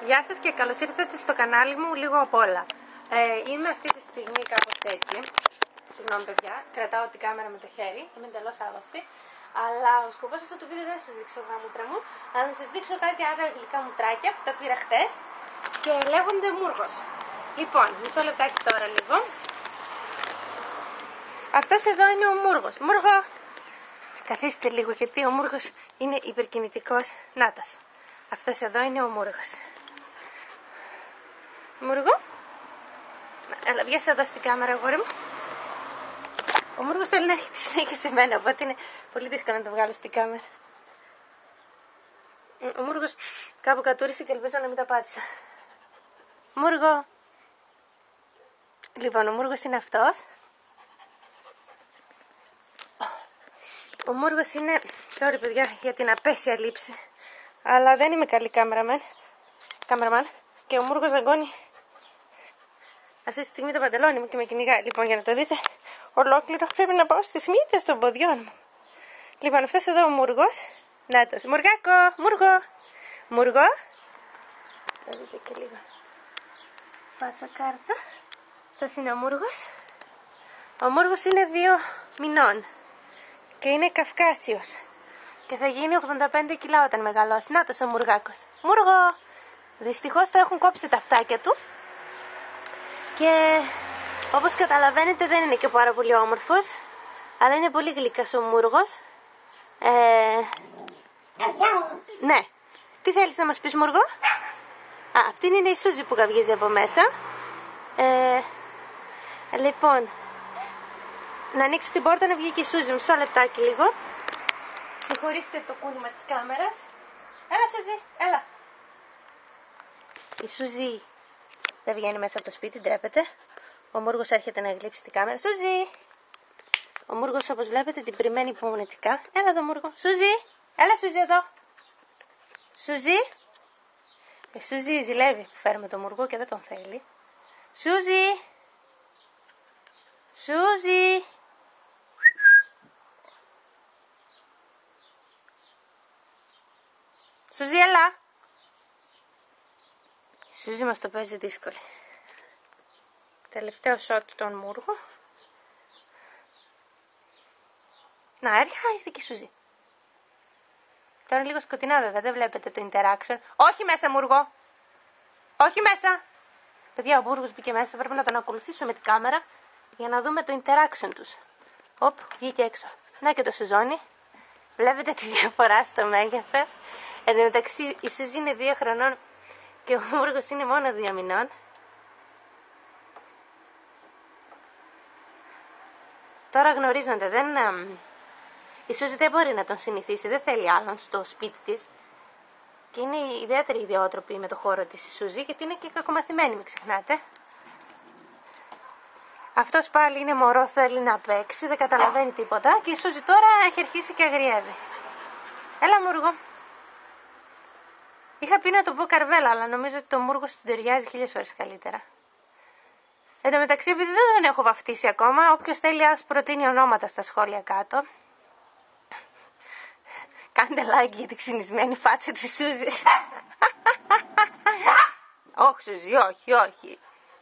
Γεια σας και καλώς ήρθατε στο κανάλι μου λίγο απ' όλα. Είμαι αυτή τη στιγμή κάπως έτσι. Συγγνώμη παιδιά, κρατάω την κάμερα με το χέρι, είμαι εντελώς άβαυτη. Αλλά ο σκοπός αυτού του βίντεο δεν θα σας δείξω τα μούτρα μου, αλλά να σας δείξω κάτι άλλα γλυκά μουτράκια που τα πήρα χτες και λέγονται Μούργος. Λοιπόν, μισό λεπτάκι τώρα λίγο. Αυτός εδώ είναι ο Μούργος. Μούργο! Καθίστε λίγο γιατί ο Μούργος είναι υπερκινητικός. Νάτος. Αυτός εδώ είναι ο Μούργος. Μούργο. Έλα, βγες εδώ στην κάμερα, αγόρι μου. Ο Μούργος θέλει να έρχεται συνέχεια σε μένα, οπότε είναι πολύ δύσκολο να το βγάλω στην κάμερα. Ο Μούργος κάπου κατούρισε και ελπίζω να μην τα πάτησα. Μούργο. Λοιπόν, ο Μούργος είναι αυτός. Ο Μούργος είναι, sorry παιδιά για την απέσια λήψη, αλλά δεν είμαι καλή κάμεραμαν και ο Μούργος δαγκώνει αυτή τη στιγμή το παντελόνι μου και με κυνηγάει. Λοιπόν, για να το δείτε ολόκληρο πρέπει να πάω στις μύτες των ποδιών μου. Λοιπόν, αυτός εδώ ο Μούργος, νάτος, Μουργάκο, Μούργο, Μούργο, θα δείτε και λίγο φάτσα κάρτα. Αυτός είναι ο Μούργος. Ο Μούργος είναι 2 μηνών και είναι Καυκάσιος και θα γίνει 85 κιλά όταν μεγαλώσει. Νάτος ο Μουργάκος. Μούργο! Δυστυχώς το έχουν κόψει τα αυτάκια του και όπως καταλαβαίνετε δεν είναι και πάρα πολύ όμορφος, αλλά είναι πολύ γλυκός ο Μούργος. Ναι. Τι θέλεις να μας πεις, Μούργο? Αυτή είναι η Σούζη που καυγίζει από μέσα. Λοιπόν, να ανοίξω την πόρτα να βγει και η Σούζη. Μισό λεπτάκι λίγο. Συγχωρήστε το κούνημα της κάμερας. Έλα Σούζη, έλα. Η Σούζη δεν βγαίνει μέσα από το σπίτι, ντρέπεται. Ο Μούργος έρχεται να γλύψει την κάμερα. Σούζη! Ο Μούργος, όπως βλέπετε, την περιμένει υπομονετικά. Έλα εδώ Μούργο. Σούζη! Έλα Σούζη εδώ. Σούζη! Η Σούζη ζηλεύει που φέρουμε τον Μούργο και δεν τον θέλει. Σούζη! Σούζη! Σούζη, έλα! Η Σούζη μας το παίζει δύσκολη. Τελευταίο σότ τον Μούργο. Να, ήρθε και η Σούζη. Τώρα είναι λίγο σκοτεινά βέβαια, δεν βλέπετε το interaction. Όχι μέσα Μούργο! Όχι μέσα! Παιδιά, ο Μούργος μπήκε μέσα, πρέπει να τον ακολουθήσουμε με την κάμερα για να δούμε το interaction τους. Οπ, βγήκε έξω. Να και το σεζόνι. Βλέπετε τη διαφορά στο μέγεθος. Εν τω μεταξύ η Σούζη είναι 2 χρονών και ο Μούργος είναι μόνο 2 μηνών. Τώρα γνωρίζονται, η Σούζη δεν μπορεί να τον συνηθίσει, δεν θέλει άλλον στο σπίτι της. Και είναι ιδιαίτερη ιδιότροπη με το χώρο της η Σούζη, γιατί είναι και κακομαθημένη, μην ξεχνάτε. Αυτός πάλι είναι μωρό, θέλει να παίξει, δεν καταλαβαίνει τίποτα. Και η Σούζη τώρα έχει αρχίσει και αγριεύει. Έλα Μούργο. Είχα πει να το πω Καρβέλα, αλλά νομίζω ότι το Μούργος του ταιριάζει 1000 φορές καλύτερα. Εν τω μεταξύ, επειδή δεν τον έχω βαφτίσει ακόμα, όποιος θέλει ας προτείνει ονόματα στα σχόλια κάτω. Κάντε like για τη ξυνισμένη φάτσα της Σούζης. Όχι Σούζη, όχι.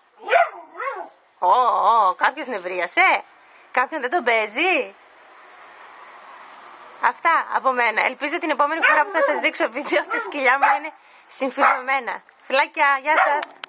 Κάποιος νευρίασε. Κάποιον δεν τον παίζει. Αυτά από μένα. Ελπίζω την επόμενη φορά που θα σας δείξω βίντεο τα σκυλιά μου είναι συμφιλωμένα. Φιλάκια, γεια σας.